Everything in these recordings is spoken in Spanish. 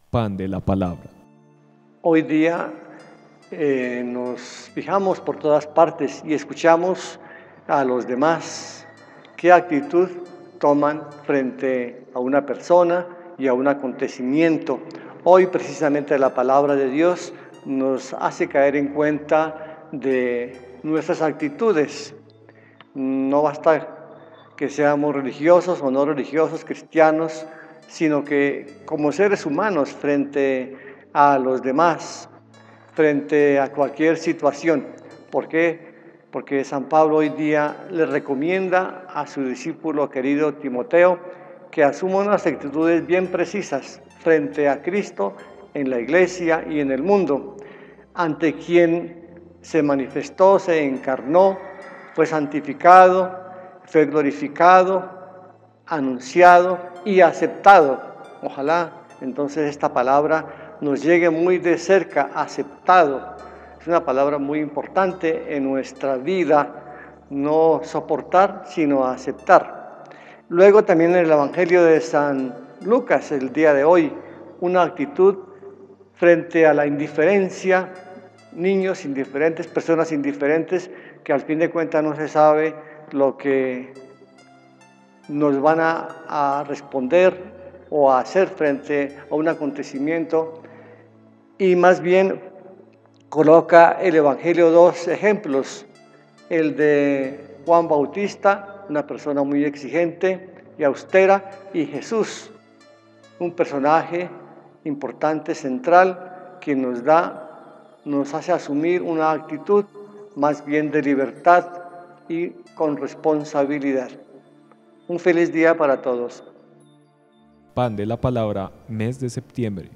Pan de la palabra. Hoy día nos fijamos por todas partes y escuchamos a los demás qué actitud toman frente a una persona y a un acontecimiento. Hoy precisamente la palabra de Dios nos hace caer en cuenta de nuestras actitudes. No basta que seamos religiosos o no religiosos, cristianos, sino que como seres humanos frente a los demás, frente a cualquier situación. ¿Por qué? Porque San Pablo hoy día le recomienda a su discípulo querido Timoteo que asuma unas actitudes bien precisas frente a Cristo en la iglesia y en el mundo, ante quien se manifestó, se encarnó, fue santificado, fue glorificado, anunciado y aceptado. Ojalá entonces esta palabra nos llegue muy de cerca, aceptado. Es una palabra muy importante en nuestra vida, no soportar, sino aceptar. Luego también en el Evangelio de San Lucas, el día de hoy, una actitud frente a la indiferencia, niños indiferentes, personas indiferentes, que al fin de cuentas no se sabe lo que nos van a responder o a hacer frente a un acontecimiento, y más bien coloca el Evangelio dos ejemplos: el de Juan Bautista, una persona muy exigente y austera, y Jesús, un personaje importante, central, que nos hace asumir una actitud más bien de libertad y con responsabilidad. Un feliz día para todos. Pan de la palabra, mes de septiembre.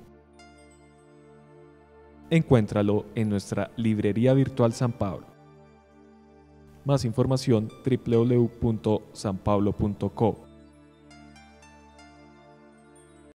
Encuéntralo en nuestra librería virtual San Pablo. Más información www.sanpablo.co.